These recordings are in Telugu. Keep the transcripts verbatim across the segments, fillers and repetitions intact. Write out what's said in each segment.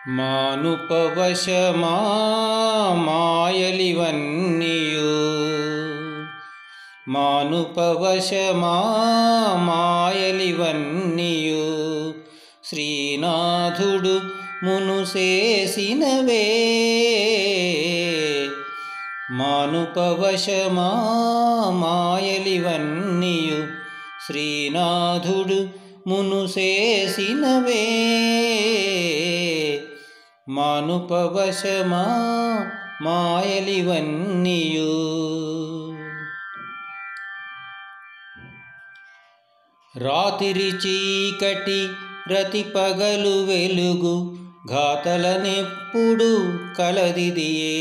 మానుపవశమా మాయలివన్నీయు మానుపవశమా మాయలివన్నీయు శ్రీనాథుడు మునుసేసినవే మానుపవశమా మాయలివన్నీయు శ్రీనాథుడు మునుసేసినవే మానుపవశమా మాయలివన్నీయు రాత్రి చీకటి రతి పగలు వెలుగు ఘాతలనెప్పుడు కలదిదియే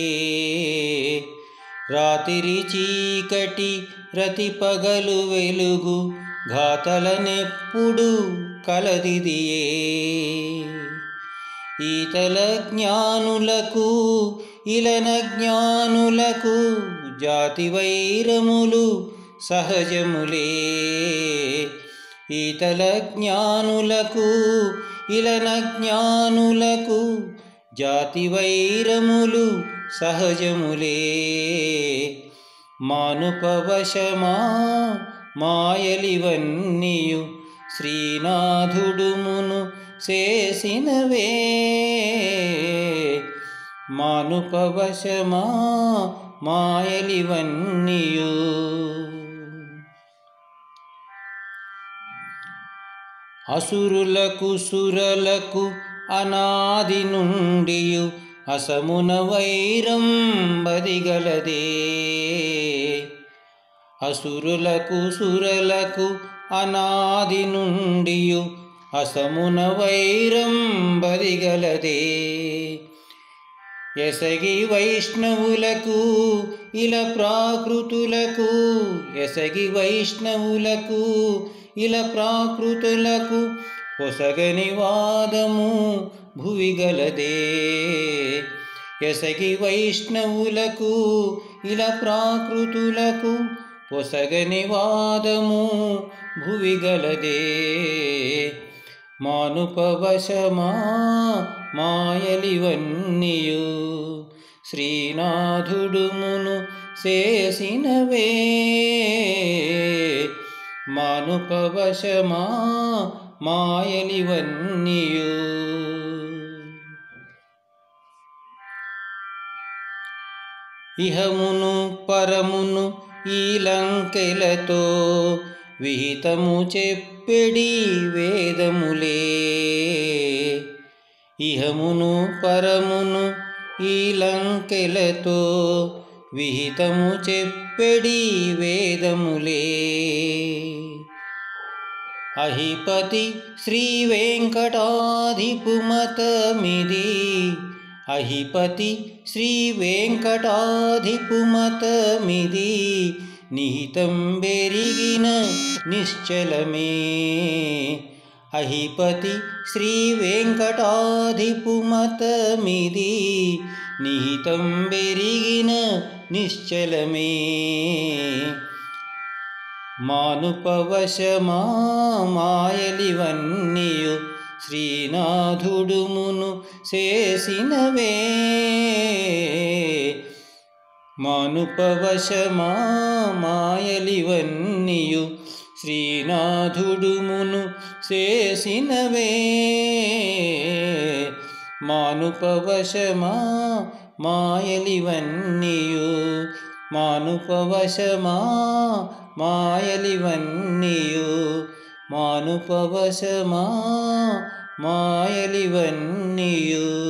రాత్రి చీకటి రతి పగలు వెలుగు ఘాతలనెప్పుడు కలదిదియే ఈతల జ్ఞానులకు ఇలన జ్ఞానులకు జాతి వైరములు సహజములే ఈతల జ్ఞానులకు ఇలన జ్ఞానులకు జాతి వైరములు సహజములే మానుపవశమా మాయలివన్నీయు శ్రీనాథుడు మును చేసినవే మానుపవశమా మాయలివన్నీయు అసురులకు సురలకు అనాది నుండియు అసమున వైరం బదిగలదే అసురులకు సురలకు అనాది నుండియు అసమున వైరం బదిగలదే ఎసగి వైష్ణవులకు ఇల ప్రాకృతులకు ఎసగి వైష్ణవులకు ఇల ప్రాకృతులకు పొసగని వాదము భువిగలదే ఎసగి వైష్ణవులకు ఇల ప్రాకృతులకు పొసగని వాదము భువిగలదే మానుపవశమా మాయలివన్నీయు శ్రీనాథుడు మును చేసినవే మానుపవశమా మాయలివన్నీయు ఇహమును పరమును ఈ లంకెలతో విహితము చెప్పెడి వేదములే ఇహమును పరమును ఈ లంకెలతో విహితము చెప్పెడి వేదములే అహిపతి శ్రీ వెంకటాధిపు మతమిది అహిపతి శ్రీ వెంకటాధిపు మతమిది నిహితం బెరిగిన నిశ్చలమే అహిపతి శ్రీ వెంకటాధిపు మతమిది నిహితం బెరిగిన నిశ్చలమే మానుపవశమా మాయలివన్నీయు శ్రీనాథుడు మును చేసినవే మానుపవశమా మాయలివన్నీయు శ్రీనాథుడు మును చేసినవే మానుపవశమా మాయలివన్నీయు మానుపవశమా మాయలివన్నీయు మానుపవశమా మాయలివన్నీయు.